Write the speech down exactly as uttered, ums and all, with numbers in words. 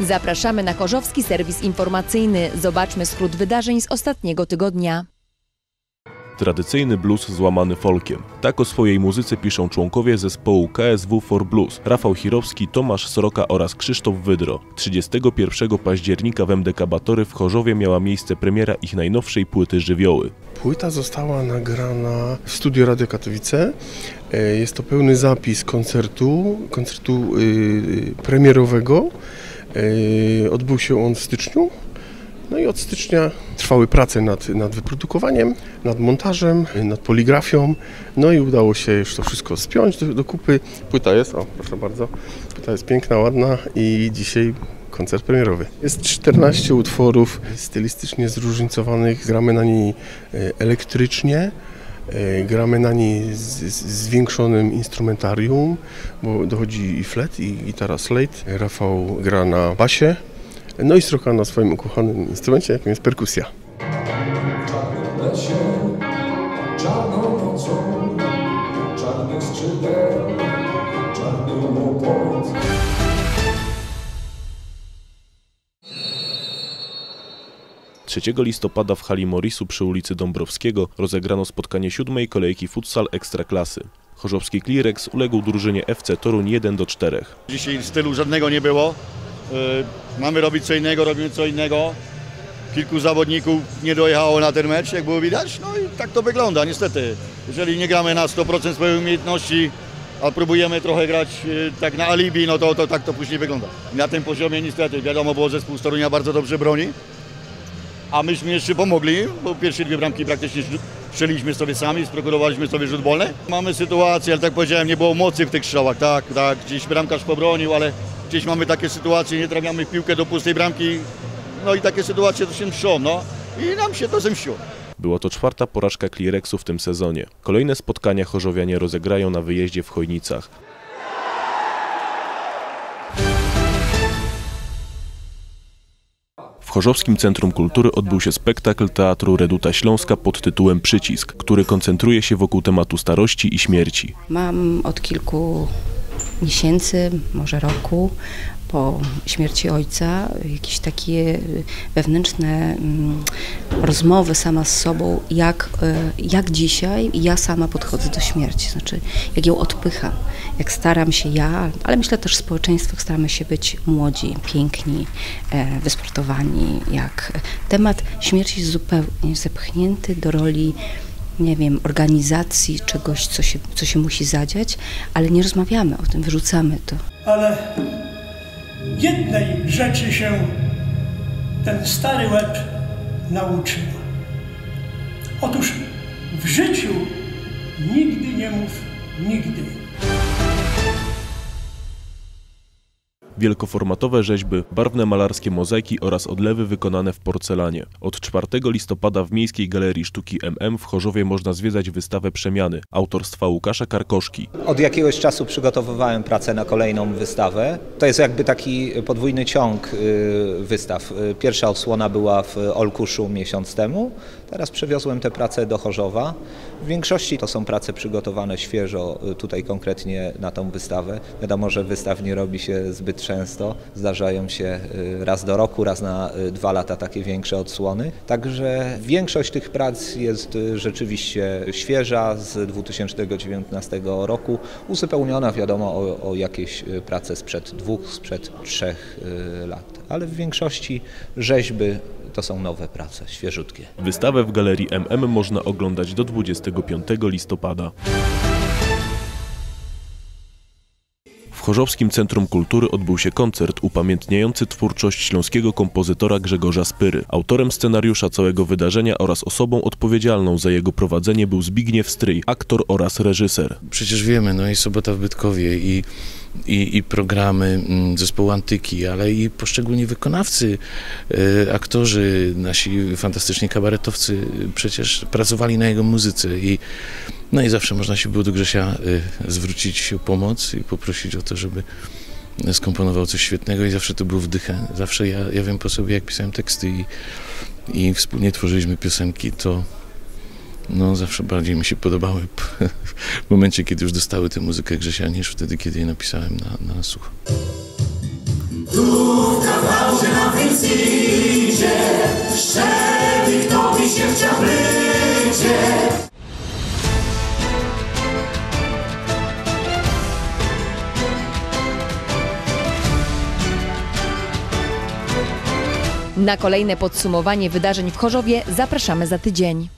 Zapraszamy na chorzowski serwis informacyjny. Zobaczmy skrót wydarzeń z ostatniego tygodnia. Tradycyjny blues złamany folkiem. Tak o swojej muzyce piszą członkowie zespołu K S W for Blues, Rafał Chirowski, Tomasz Sroka oraz Krzysztof Wydro. trzydziestego pierwszego października w M D K Batory w Chorzowie miała miejsce premiera ich najnowszej płyty Żywioły. Płyta została nagrana w studiu Radio Katowice. Jest to pełny zapis koncertu, koncertu yy, premierowego. Yy, odbył się on w styczniu. No i od stycznia trwały prace nad, nad wyprodukowaniem, nad montażem, nad poligrafią. No i udało się już to wszystko spiąć do, do kupy. Płyta jest, o proszę bardzo, płyta jest piękna, ładna i dzisiaj koncert premierowy. Jest czternaście utworów stylistycznie zróżnicowanych, gramy na niej elektrycznie, gramy na niej z, z zwiększonym instrumentarium, bo dochodzi i flet, i gitara slate. Rafał gra na basie. No i Sroka na swoim ukochanym instrumencie, jakim jest perkusja. trzeciego listopada w hali Morisu przy ulicy Dąbrowskiego rozegrano spotkanie siódmej kolejki futsal Ekstraklasy. Chorzowski Klirex uległ drużynie F C Toruń jeden do czterech. Dzisiaj stylu żadnego nie było. Yy, mamy robić co innego, robimy co innego. Kilku zawodników nie dojechało na ten mecz, jak było widać. No i tak to wygląda, niestety. Jeżeli nie gramy na sto procent swojej umiejętności, a próbujemy trochę grać yy, tak na alibi, no to, to tak to później wygląda. Na tym poziomie niestety, wiadomo, było zespół z Torunia bardzo dobrze broni. A myśmy jeszcze pomogli, bo pierwsze dwie bramki praktycznie strzeliliśmy sobie sami, sprokurowaliśmy sobie rzut wolny. Mamy sytuację, ale tak powiedziałem, nie było mocy w tych strzałach, tak, tak, gdzieś bramkarz pobronił, ale gdzieś mamy takie sytuacje, nie trafiamy w piłkę do pustej bramki, no i takie sytuacje to się mszczą, no i nam się to zemściło. Była to czwarta porażka Klireksu w tym sezonie. Kolejne spotkania chorzowianie rozegrają na wyjeździe w Chojnicach. W Chorzowskim Centrum Kultury odbył się spektakl Teatru Reduta Śląska pod tytułem Przycisk, który koncentruje się wokół tematu starości i śmierci. Mam od kilku miesięcy, może roku, po śmierci ojca, jakieś takie wewnętrzne mm, rozmowy sama z sobą, jak, jak dzisiaj ja sama podchodzę do śmierci, znaczy jak ją odpycham, jak staram się ja, ale myślę też w społeczeństwach staramy się być młodzi, piękni, e, wysportowani, jak temat śmierci jest zupełnie zepchnięty do roli, nie wiem, organizacji, czegoś, co się, co się musi zadziać, ale nie rozmawiamy o tym, wyrzucamy to. Ale jednej rzeczy się ten stary łeb nauczył. Otóż w życiu nigdy nie mów nigdy. Wielkoformatowe rzeźby, barwne malarskie mozaiki oraz odlewy wykonane w porcelanie. Od czwartego listopada w Miejskiej Galerii Sztuki M M w Chorzowie można zwiedzać wystawę Przemiany autorstwa Łukasza Karkoszki. Od jakiegoś czasu przygotowywałem pracę na kolejną wystawę. To jest jakby taki podwójny ciąg wystaw. Pierwsza odsłona była w Olkuszu miesiąc temu. Teraz przewiozłem te prace do Chorzowa. W większości to są prace przygotowane świeżo, tutaj konkretnie na tą wystawę. Wiadomo, że wystaw nie robi się zbyt często. Zdarzają się raz do roku, raz na dwa lata takie większe odsłony. Także większość tych prac jest rzeczywiście świeża z dwa tysiące dziewiętnastego roku, uzupełniona wiadomo o, o jakieś prace sprzed dwóch, sprzed trzech lat. Ale w większości rzeźby to są nowe prace, świeżutkie. Wystawę w Galerii M M można oglądać do dwudziestego piątego listopada. W Chorzowskim Centrum Kultury odbył się koncert upamiętniający twórczość śląskiego kompozytora Grzegorza Spyry. Autorem scenariusza całego wydarzenia oraz osobą odpowiedzialną za jego prowadzenie był Zbigniew Stryj, aktor oraz reżyser. Przecież wiemy, no i Sobota w Bytkowie i I, i programy zespołu Antyki, ale i poszczególni wykonawcy, e, aktorzy, nasi fantastyczni kabaretowcy przecież pracowali na jego muzyce i no i zawsze można się było do Grzesia e, zwrócić o pomoc i poprosić o to, żeby skomponował coś świetnego i zawsze to było w dychę. Zawsze ja, ja wiem po sobie, jak pisałem teksty i, i wspólnie tworzyliśmy piosenki, to no zawsze bardziej mi się podobały w momencie, kiedy już dostały tę muzykę Grzesia, niż wtedy, kiedy je napisałem na, na słuch. na więc idzie, szczery, kto by się chciał brycie. Na kolejne podsumowanie wydarzeń w Chorzowie zapraszamy za tydzień.